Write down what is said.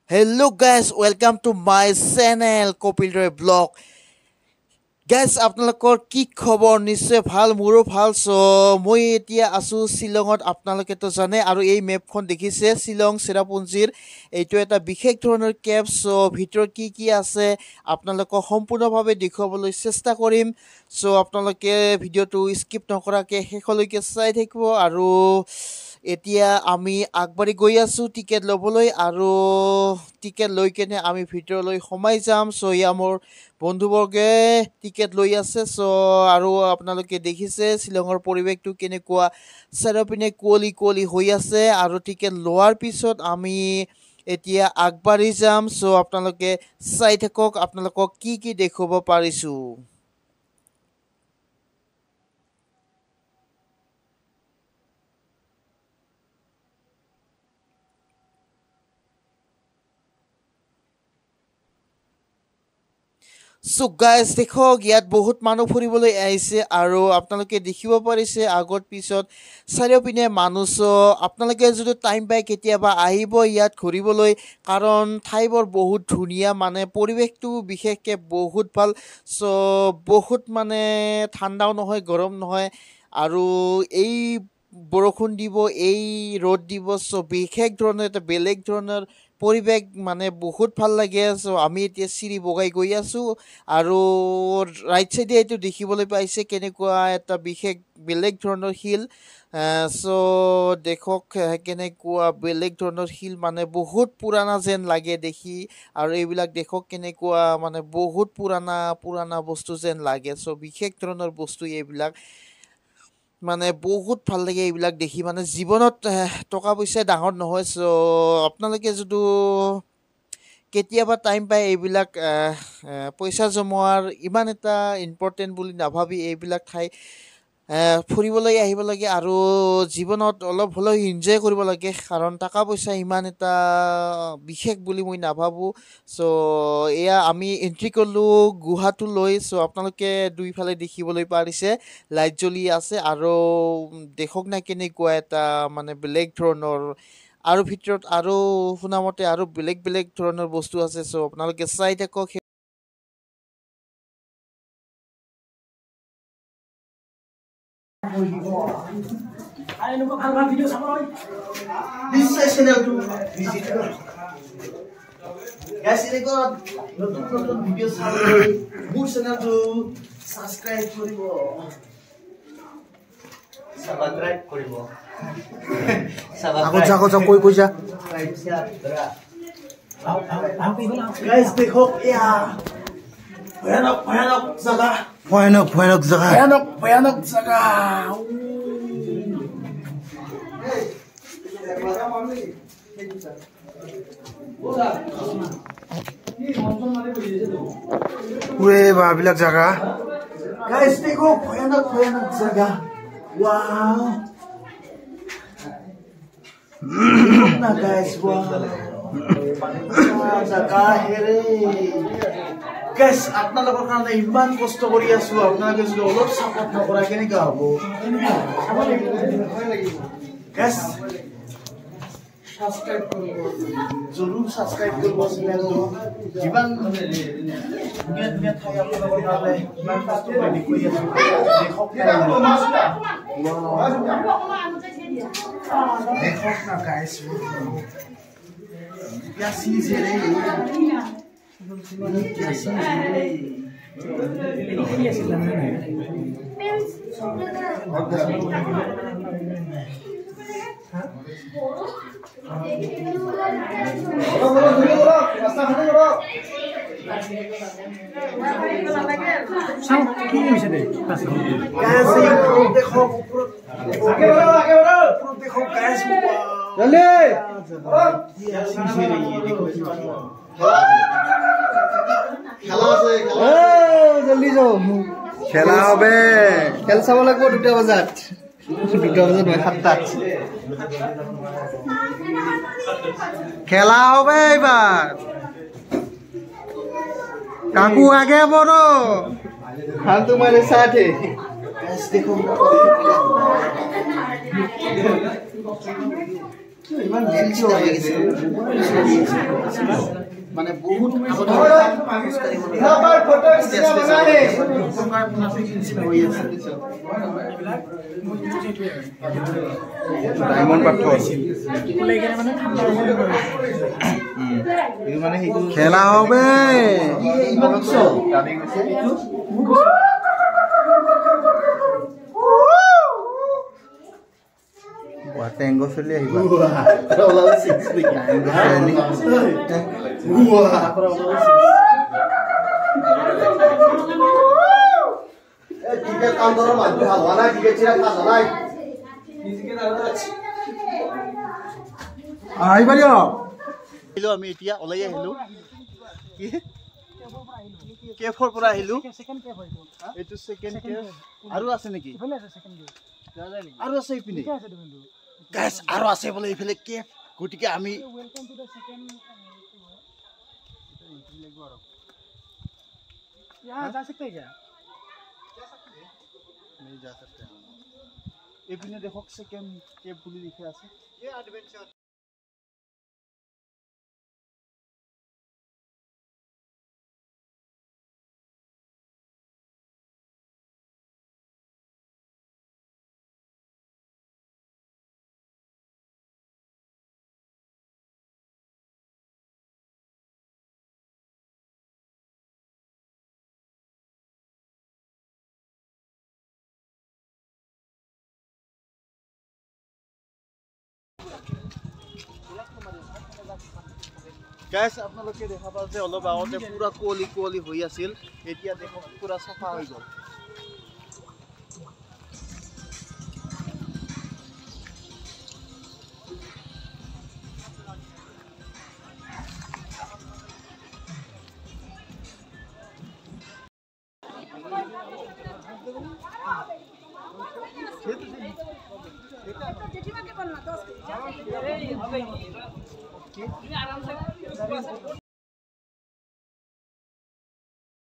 Hello guys, welcome to my channel Kapil blog. Guys, আপোনালোকৰ কি খবৰ নিশ্চয় ভাল মোৰো ভাল সো মই এতিয়া আছো শিলঙত আপোনালোকে তো জানে আৰু এই মেপখন দেখিছে শিলং চেৰাপুঞ্জিৰ এইটো এটা বিশেষ ধৰণৰ কেপ সো ভিতৰত কি আছে আপোনালোকক সম্পূৰ্ণভাৱে দেখুৱাবলৈ চেষ্টা কৰিম সো আপোনালোকে ভিডিওটো স্কিপ নকৰাকে শেষলৈকে চাই থাকিব আৰু এতিয়া আমি আগবাঢ়ি গৈ আছো টিকেট লবলৈ আৰু টিকেট লৈ কেনে আমি ভিতৰলৈ সোমাই যাম সো ইয়া মোৰ বন্ধুবৰ্গে টিকেট লৈ আছে সো আৰু আপোনালোকে দেখিছে শিলঙৰ পৰিৱেশটো কেনেকুৱা চাৰিওপিনে কুঁৱলী হৈ আছে আৰু টিকেট লোৱাৰ পিছত আমি এতিয়া আগবাঢ়ি যাম সো আপোনালোকে চাই থাকক আপোনালোকক কি দেখুৱাব পাৰিছো So guys, দেখক ইয়াত বহুত মানুহ ফুৰিবলৈ আহিছে আৰু আপোনালোকে দেখিব পাৰিছে আগত পিছত চাৰিওপিনে মানুহ আপোনালোকে যদি টাইম পায় কেতিয়াবা আহিব ইয়াত ঘূৰিবলৈ কাৰণ ঠাইবোৰ বহুত ধুনীয়া মানে পৰিৱেশটো বিশেষকৈ বহুত ভাল সো বহুত মানে ঠাণ্ডাও নহয় গৰম নহয় আৰু এই বৰষুণ দিব এই ৰ'দ দিব সো বিশেষ ধৰণৰ এটা বেলেগ ধৰণৰ পৰিৱেশ মানে বহুত ভাল লাগে সো আমি এতিয়া চিৰি বগাই গৈ আছো আৰু ৰাইট সাইডে এইটো দেখিবলৈ পাইছে কেনেকুৱা এটা বিশেষ বেলেগ ধৰণৰ হিল সো দেখক কেনেকুৱা বেলেগ ধৰণৰ হিল মানে বহুত পুৰাণা যেন লাগে দেখি আৰু এইবিলাক দেখক কেনেকুৱা মানে বহুত পুৰাণা বস্তু যেন লাগে সো বিশেষ ধৰণৰ বস্তু এইবিলাক মানে বহুত ভাল লাগে এইবিলাক দেখি মানে জীৱনত টকা পইচা ডাঙৰ নহয় সো আপোনালোকে যদি কেতিয়াবা টাইম পায় এইবিলাক পইচা জমোৱাৰ ইমান এটা ইম্পৰ্টেণ্ট বুলি নাভাবি এইবিলাক ঠাই ফুৰিবলৈ আহিব লাগে আৰু জীৱনত অলপ হ'লেও এনজয় কৰিব লাগে কাৰণ টকা পইচা ইমান এটা বিশেষ বুলি মই নাভাবোঁ সো এয়া আমি এন্ট্ৰি কৰিলোঁ গুহাটো লৈ সো আপোনালোকে দুইফালে দেখিবলৈ পাৰিছে লাইট জ্বলি আছে আৰু দেখক না কেনেকুৱা এটা মানে বেলেগ ধৰণৰ আৰু ভিতৰত আৰু শুনামতে আৰু বেলেগ ধৰণৰ বস্তু আছে সো আপোনালোকে চাই থাকক This channel to visit. Guys, ini ko notun video sabi. মোৰ channel to subscribe কৰিব. Subscribe কৰিব. আকৌ যা কৈ যা Guys, দেখো এয়া ভয়ানক জায়গা ভয়ানক জায়গা ভয়ানক জায়গা ওরে বাবিলাক জায়গা Guys, দেখো ভয়ানক জায়গা wow না guys wow জায়গা হেৰে guys আপোনালোকৰ কাৰণে ইমান কষ্ট কৰি আছো আপোনালোকে যদি অলপ সাপোৰ্ট নকৰা কেনেকা হ'ব guys সাবস্ক্ৰাইব কৰিব জৰুৰ সাবস্ক্ৰাইব কৰিব চেনেলটো যিমান ধুনীয়া ঠাই আপোনালোকৰ কাৰণে ইমান কষ্ট কৰি দেখুৱাই আছো দেখক না guys क्या चीज है रे क्या चीज है रे देखो জলদি যাও খেলা হবে খেল চাব লাগিব 2টা বজাত 2টা বজাত নহয় 7টাত খেলা হবে এবার কাকু আগে বড় हम तुम्हारे साथ है देखो ইমান দিলছি হৈ গৈছে মানে বহুত ডায়মন্ড পাথর খেলা হবে টেঙ্গো ফেলি আহিবা আমি এতিয়া ওলাই আহিলো কেফৰ পৰা আহিলো এইটো সেকেন্ড কেফ আৰু আছে নেকি আৰু আছে ইপিনে গাইস আৰু আছে বলে ইফালে কেফ গটিকে আমি ওয়েলকাম টু দা সেকেন্ড यहाँ जा सकते हैं क्या नहीं जा सकते इपिने देखो सेकेंड केफ বুলি লিখা আছে ये एडवेंचर गाइस আপোনালোকে দেখা পাও যে অলপ আগতে পুরা কোলি কোলি হৈ আছিল এতিয়া দেখো পুরা সাফা হৈ গল जेठीमा के बोलना दोस्त